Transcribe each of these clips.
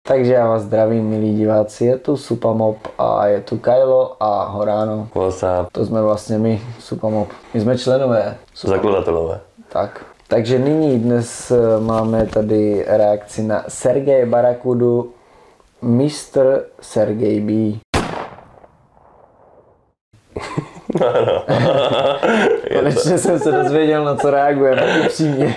Takže já vás zdravím, milí diváci, je tu Supamob a je tu Kylo a Horáno. What's up? To jsme vlastně my, Supamob. My jsme členové. Zakladatelové. Tak. Takže nyní dnes máme tady reakci na Sergeje Barakudu, Mr. Sergej B. Ano. Konečně jsem se dozvěděl, na co reagujeme, upřímně.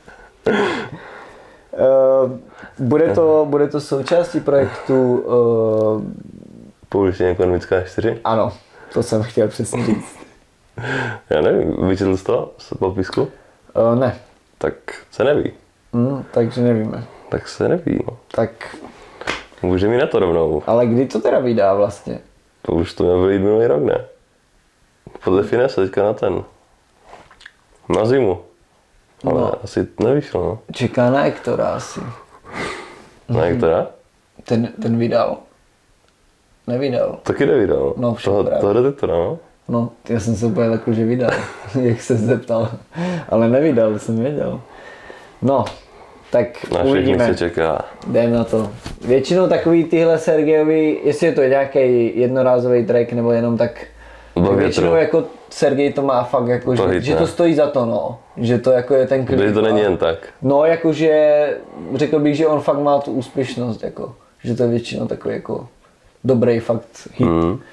Bude to součástí projektu... Pouliční ekonomická 4? Ano, to jsem chtěl přesně říct. Já nevím, vyčetl jsi to z popisku? Ne. Tak se neví. Takže nevíme. Tak se neví, no. Tak... Může mi na to rovnou. Ale kdy to teda vydá vlastně? To už to mělo být minulý rok, ne? Podle Finese teďka na ten. Na zimu. Ale No. asi nevyšlo, no. Čeká na Ektora asi. Na Hektora? Ten vydal. Nevydal. Taky nevydal. No, však právě. Toho detektora, no. No, já jsem se úplně lekl, že vydal, jak se zeptal. Ale nevydal, jsem věděl. No, tak Na všechny uvidíme. se čeká. Jdeme na to. Většinou takový tyhle Sergejovi, jestli je to nějaký jednorázový track nebo jenom tak většinou jako Sergej to má fakt jako, že to stojí za to, no. Že to jako je ten klip. Že to není jen tak. No, jakože řekl bych, že on fakt má tu úspěšnost, jako. Že to je většinou takový jako dobrý fakt hit.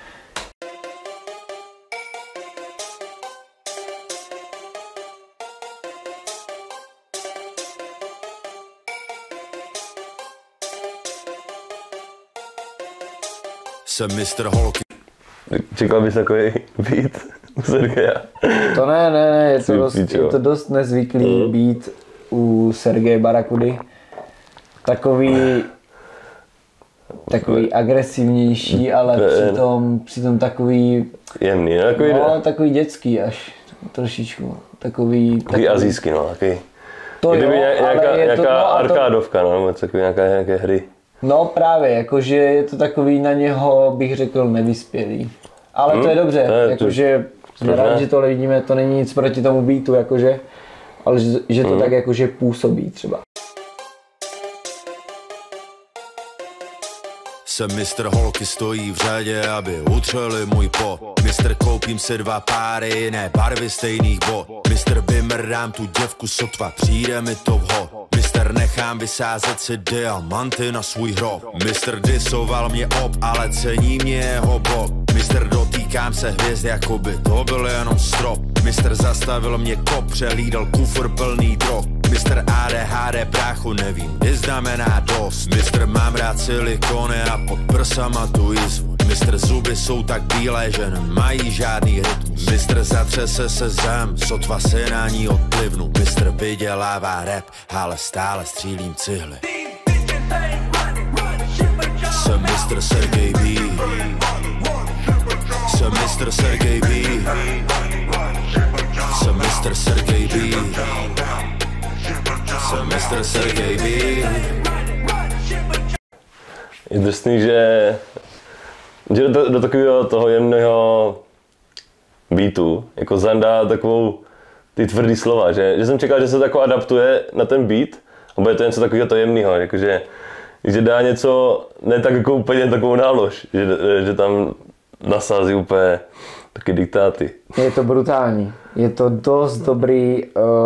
Jsem Mr. Holky. Čekal bys takový beat u Sergeja? To ne, je to dost nezvyklý beat u Sergeje Barakudy. Takový agresivnější, ale přitom takový... Jemný, ne? Takový, no, takový dětský až trošičku. Takový azijský, no, takový. To kdyby jo, nějaká arkádovka, no, nebo takový nějaké hry. No právě, jakože je to takový na něho, bych řekl, nevyspělý. Ale to je dobře, jakože rád, že tohle vidíme, to není nic proti tomu beatu, jakože, ale že to tak jakože působí třeba. Jsem mistr, holky stojí v řadě, aby utřeli můj pot. Mistr, koupím si 2 páry jiné barvy stejných bot. Mistr, vymrdám tu děvku sotva, přijde mi to vhod. Mistr, nechám vysázet si diamanty na svůj hrob. Mistr, disoval mě ale cení mě jeho bok. Mistr, dotýkám se hvězd, jako by to byl jenom strop. Mistr, zastavil mě kop, přehlídal kufr plný drog. Mistr, ADHD, bráchu, nevím, kdy znamená dost. Mistr, mám rád silikony a pod prsama tu jizvu. Mistr, zuby jsou tak bílé, že nemají žádný rytmus. Mistr, zatřese se zem, sotva se na ní odplivnu. Mistr, vydělává rap, ale stále střílím cihly. Jsem Mr. Sergej B. Jsem Mr. Sergej B. Jsem Mr. Sergej B. Jsem Mr. Sergej B. Je drsný, že do takového toho jemného beatu, jako zandá takovou ty tvrdý slova, že jsem čekal, že se tako adaptuje na ten beat, a bude to něco takového to jemného, jakože že dá něco, ne tak jako úplně takovou nálož, že tam nasází úplně taky diktáty. Je to brutální, je to dost dobrý,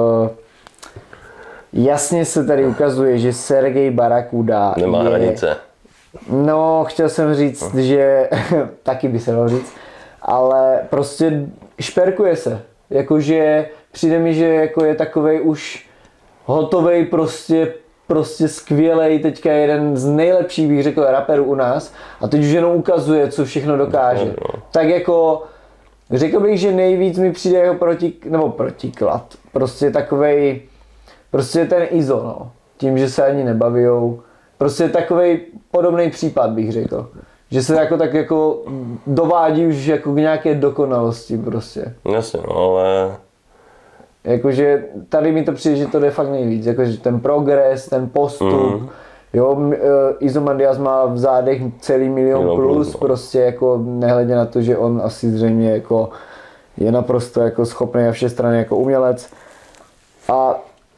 jasně se tady ukazuje, že Sergej Barakuda nemá hranice. No, chtěl jsem říct, že taky by se dalo říct, ale prostě šperkuje se, jakože přijde mi, že jako je takovej už hotovej, prostě skvělej, teďka jeden z nejlepších, bych řekl, raperů u nás a teď už jenom ukazuje, co všechno dokáže. Tak jako, řekl bych, že nejvíc mi přijde jeho protiklad, prostě takovej, prostě ten Izo, no, tím, že se ani nebavijou, prostě takovej podobný případ, bych řekl, že se jako tak jako dovádí už jako k nějaké dokonalosti prostě. Jasně, no, ale... Jakože tady mi to přijde, že to jde fakt nejvíc, jakože ten progres, ten postup, jo, Izomandias má v zádech celý milion plus, prostě jako nehledě na to, že on asi zřejmě jako je naprosto jako schopný a všestranný jako umělec. A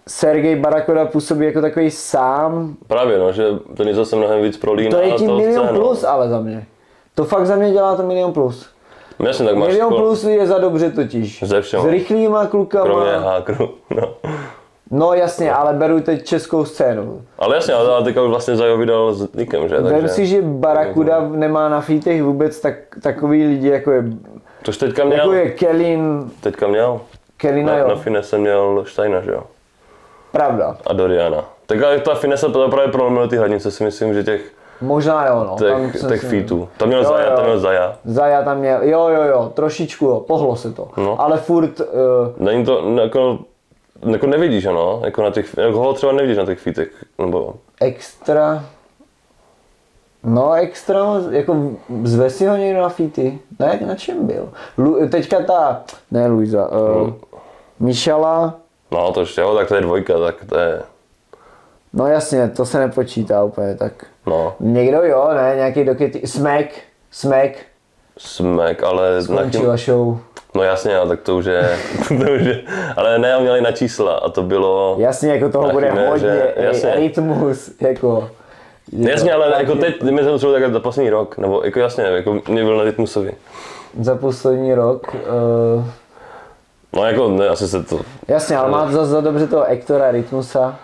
Sergej Barakoda působí jako takový sám. Právě no, že ten Izo se mnohem víc prolíná. To je tím tou milion scénou. plus, ale za mě. To fakt za mě dělá to milion plus. Jasně, tak máš Milion skoro plus je za dobře totiž. ze všema. S rychlýma klukama. Kromě hákru, no. No jasně, ale beru teď českou scénu. Ale jasně, ale teďka už vlastně Zajo vydal s Nikem, že? Vem si, že Barakuda nemá na featech vůbec takový lidi, jako je, Tož teďka měl. jako je Kellin. Teďka měl. Kellina, Na jo. Finesse měl Steina, že jo? Pravda. A Doriana. Tak ale ta Finesse to právě prolomil ty hladnice, si myslím, že těch Možná jo, no. těch featů. Tam měl Jo, Zaja, jo. tam měl Zaja. Zaja tam měl, jo, trošičku jo, pohlo se to. No. Ale furt, Není to, jako nevidíš, ano, jako na těch, jako ho třeba nevidíš na těch featech, nebo extra, no extra, jako zve si ho někdo na featy? Ne, na čem byl? Teďka ne Luisa, Michala, no to ještě, jo, tak to je dvojka, tak to je, no jasně, to se nepočítá úplně tak. no, Někdo jo, ne, nějaký dokety, Smek, Smek, ale skončila show. no jasně, ale tak to už je, ale ne, měli na čísla a to bylo, Jasně, jako toho Na bude Chiméře, hodně, jasně. rytmus, jako. jasně, ale Tak jako je- teď, my jsme třeba tak za poslední rok, nebo jako jasně, jako mě byl na Rytmusovi. Za poslední rok, No jako ne, asi se to, jasně, ale má za dobře toho Ektora Rytmusa.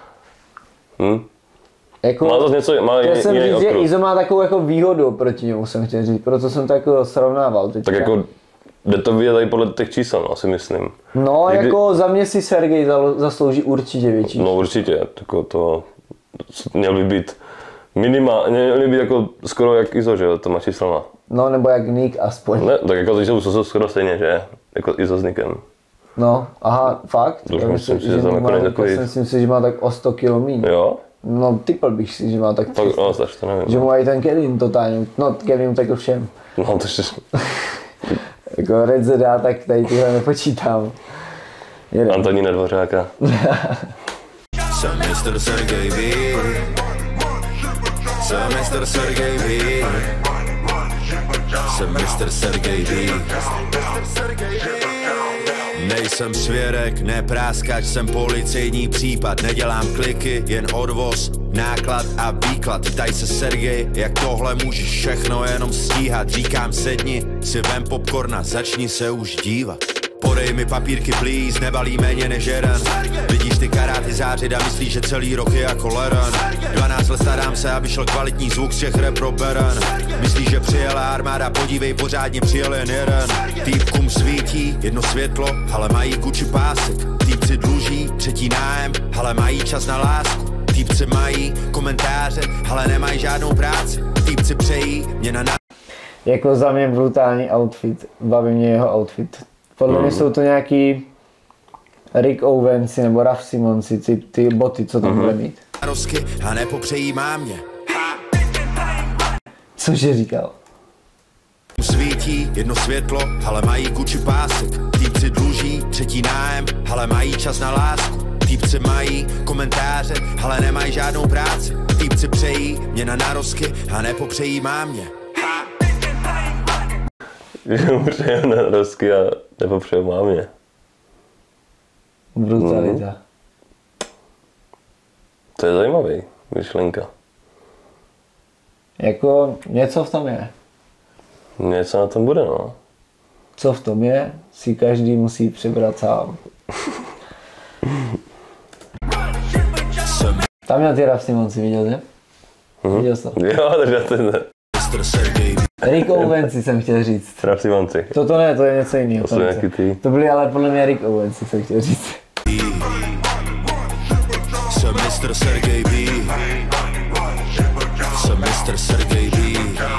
má Jako, to něco, má chtěl jsem jiný říct, že okruh. Izo má takovou jako výhodu proti němu, jsem chtěl říct, proto jsem to jako srovnával teďka. Tak jako jde to vidět tady podle těch čísel, no, si myslím. No, Někdy- jako za mě si Sergej zaslouží určitě větší. No určitě, jako to měl by být měl by být jako skoro jak Izo, že jo, to má číslama. No, nebo jak Nick aspoň. Ne, tak jako to jsou skoro stejně, že? Jako Izo s Nikem. No, aha, fakt? To už Já myslím si, že má, tam jako není jako takový- myslím si, že má tak o 100 kg míň. Jo? No, typl bych si, že má tak Tak, no, tak to nevím. že mu i ten Kevin totálně, no Kevin utekl všem. No, to ještě, Jako Red Zeda, tak tady tyhle nepočítám. Jeden. Antonína Dvořáka. Jsem Mr. Sergej V. Jsem Mr. Sergej V. Jsem Mr. Sergej V. Nejsem svěrek, ne práskač, jsem policejní případ. Nedělám kliky, jen odvoz, náklad a výklad. Ptaj se Sergej, jak tohle můžeš všechno jenom stíhat. Říkám sedni, si vem popcorna, začni se už dívat. Podej mi papírky please, nebalí méně než jeden. Vidíš ty karáty zářit a myslíš, že celý rok je jako leren. 12 let starám se, aby šel kvalitní zvuk z těch repro-beren. Myslíš, že přijela armáda, podívej, pořádně přijel jen jeden. Týpkům svítí jedno světlo, ale mají Gucci pásek. Týpci dluží třetí nájem, ale mají čas na lásku. Týpci mají komentáře, ale nemají žádnou práci. Týpci přejí mě na Jako za mě brutální outfit, baví mě jeho outfit. Podle mě jsou to nějaký Rick Owensi nebo Raf Simonsi, ty boty, co tam bude mít. rozky a nepopřejí mámě. Cože říkal? Svítí jedno světlo, ale mají Gucci pásek. Týpci dluží třetí nájem, ale mají čas na lásku. Týpci mají komentáře, ale nemají žádnou práci. Týpci přejí mě na narozky a nepopřejí mámě. Že mu přeju na rozky a nepopřeju mámě. Brutalita. To je zajímavý myšlenka. Jako něco v tom je. Něco na tom bude, no. Co v tom je, si každý musí přibrat sám. Tam měl ty Raf Simonsi, viděl jsi? Viděl jsi to? Jo, takže to je Mr. Sergej Rick Owensi jsem chtěl říct. Trafci Manci. Toto ne, to je něco jiného. To jsou nějaký ty. To byly ale podle mě Rick Owensi, jsem chtěl říct. Jsem Mr. Sergej V. Jsem Mr. Sergej V.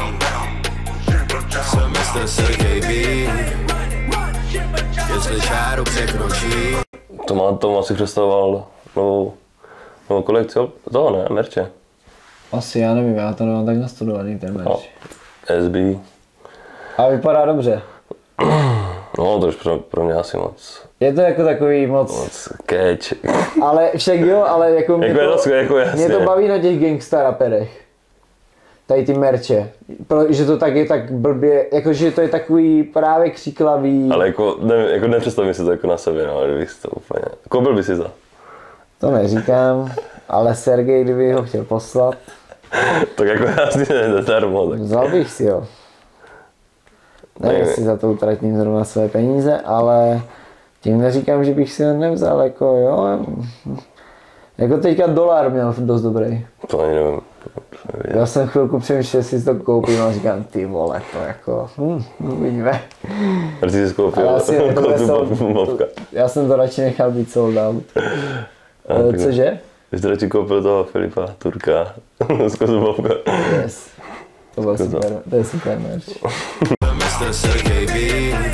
Jsem Mr. Sergej V. Jestli čáru překročí. Tom asi představoval novou kolekci toho, ne? Merče. Asi, já nevím, já to nemám tak nastudovaný ten No. merch. SB. A vypadá dobře. No, to už pro mě asi moc Je to jako takový moc, catch. ale však jo, ale jako mě, Jako je to jako jasně. mě to baví na těch gangsta raperech. Tady ty merče. Že to tak je tak blbě, jakože to je takový právě křiklavý. Ale jako nepředstavím si to jako na sebe, no, kdybych to úplně, koupil by si to. To neříkám, ale Sergej, kdyby ho chtěl poslat, Tak jako asi zadarmo. Tak. vzal bych si ho. Nevím, jestli za to utratím zrovna své peníze, ale tím neříkám, že bych si ho nevzal, jako jo. Jako teďka dolar měl dost dobrý. To ani nevím. Já jsem chvilku přemýšlel, jestli si to koupím a říkám, ty vole, to jako, uvidíme. A ty jsi skoupil Bobka. Já jsem to radši nechal být sold out. Cože? Ty jsi radši koupil toho Filipa Turka z Kozubovka. Yes. To byl super, to je super merch. Mr. Sergej B,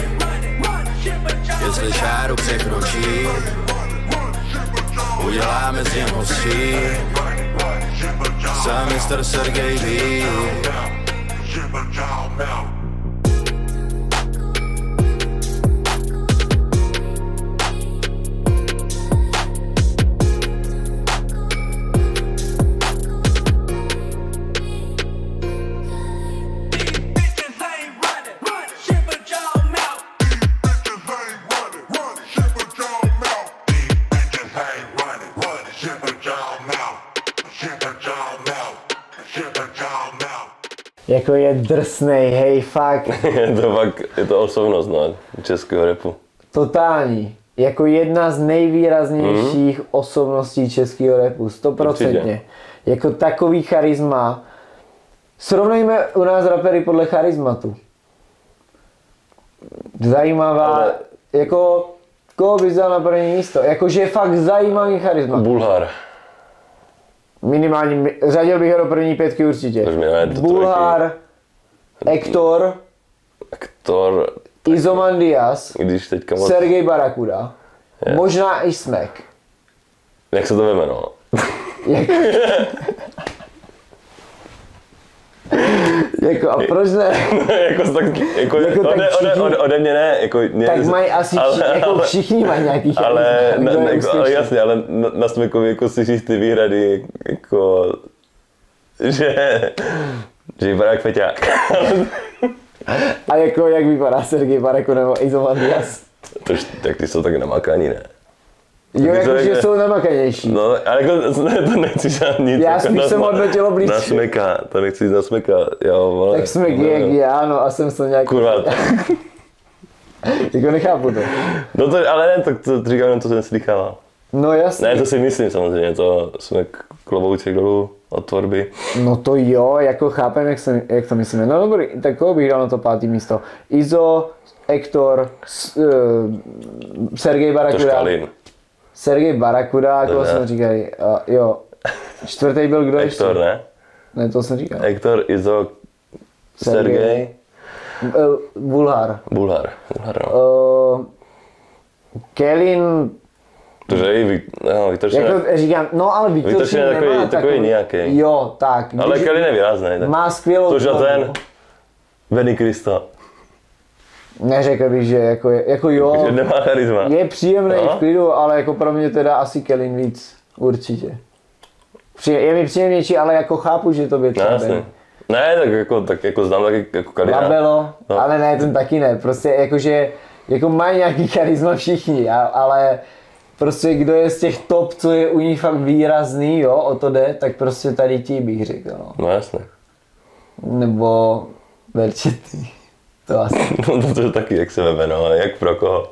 jestli čáru překročí, uděláme z něho stří. Jsem Mr. Sergej B. Jako je drsnej, hej, fakt. je to osobnost, no, českého rapu. Totální. Jako jedna z nejvýraznějších osobností českého rapu, 100%. Jako takový charisma. Srovnejme u nás rapery podle charismatu. Zajímavá, ale... jako koho bys dal na první místo? Jakože je fakt zajímavý charisma. Bulhar. Minimálně, řadil bych ho do první pětky určitě. Bulhar, Ektor, Izomandias, Sergej Barakuda, možná i Smek. Jak se to veme, no? Jako, a proč ne? Ode mě ne. Tak mají asi všichni mají nějaký charisma. Ale jasně, ale na Smekovi jako slyšíš ty výhrady, jako, že vypadá jak feťák. A jako, jak vypadá Sergej Barakuda nebo Izomandias? Tak ty jsou tak namakaný, ne? Jo, jakože jsou namakanější. No, ale jako, to nechci žádný nic. Já spíš jsem hodnotil blíž. Na Smeka, to nechci jít na Smeka, jo, vole. Tak Smek je jak já, no a jsem to nějaký... Kurva. Jako nechápu to. No to, ale ne, to říkám, to jsem slychával. No jasně. Ne, to si myslím samozřejmě, to Smek klobouček dolů od tvorby. No to jo, jako chápem, jak to myslíme. No dobrý, tak koho bych dal na to 5. místo? Izo, Ektor, Sergej Barakuda. Sergej Barakuda, koho jsme říkali, jo. 4. byl kdo ještě? Ektor, ne? Ne, to jsem říkal. Ektor, Izo, Sergej. Bulhar, no. Kelin. Vítor Šenek. Jako říkám, no ale Vítor Šenek je takový nějaký. Jo, tak. Ale Kelin je výrazný. Má skvělou tož ten Benny Krista. Neřekl bych, že jako jo. Že nemá charisma. Je příjemný v klidu, ale jako pro mě teda asi Kelin víc. Určitě. Je mi příjemnější, ale jako chápu, že to by třeba byl. Ne, tak jako znám taky jako Kalina. Labelo, no. Ale ne, ten taky ne. Prostě jakože, jako mají nějaký charisma všichni, ale prostě kdo je z těch top, co je u nich fakt výrazný, jo, o to jde, tak prostě tady ti bych řekl, no. No jasně. Nebo Verčetý. To asi. No to je taky, jak se veme, no, jak pro koho.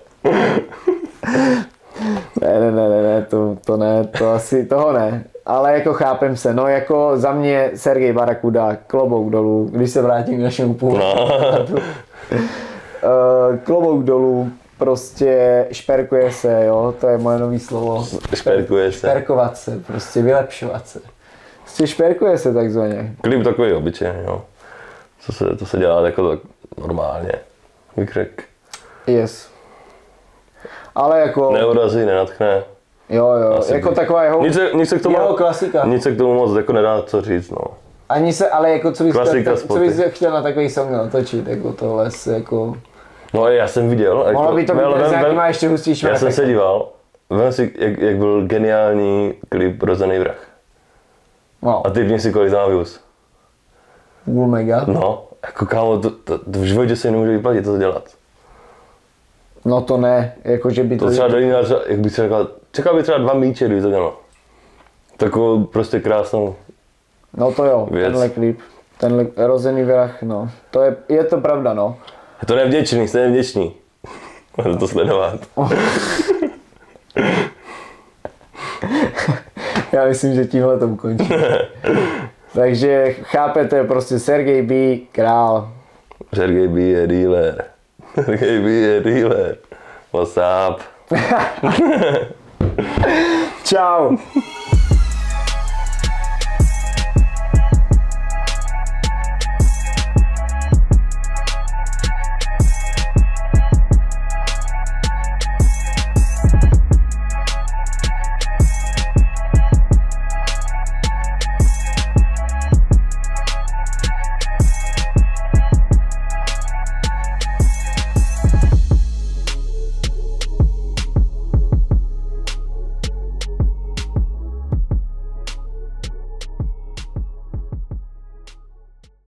Ne, to ne, to asi toho ne. Ale jako chápem se, no jako za mě Sergej Barakuda, klobouk dolů, když se vrátím k našemu původu. No. Klobouk dolů, prostě šperkuje se, jo, to je moje nový slovo. Šperkuje se. Šperkovat se, prostě vylepšovat se. Prostě šperkuje se takzvaně. Klip takový obyčejný, jo. To se dělá jako tak normálně, vykrek. Yes. Ale jako... Neurazí, nenatchne. Jo, jako taková jeho, nic se k tomu, jeho klasika. Nic se k tomu moc jako nedá co říct, no. Ani se, ale jako co bys chtěl na takový song natočit, jako tohle jako... No já jsem viděl. Mohlo by to být nějaký má ještě hustší šmrtek. Já jsem se díval, vem si, jak byl geniální klip Rozený vrah. No. A typni si, kolik tam má views. Byl mega. No, jako kámo, to v životě se nemůže vyplatit to dělat. No to ne, jako že by to třeba Dolina, jak bych si řekl, čekal by třeba 2 míče, kdyby to dělal. Takovou prostě krásnou. No to jo, věc. tenhle klip, tenhle rozený vrah, no. To je to pravda, no. Je to nevděčný, jste nevděčný. Můžete to sledovat. Já myslím, že tímhle to končí. Takže chápete, prostě Sergej B, král. Sergej B je dealer. Sergej B je dealer. What's up? Čau.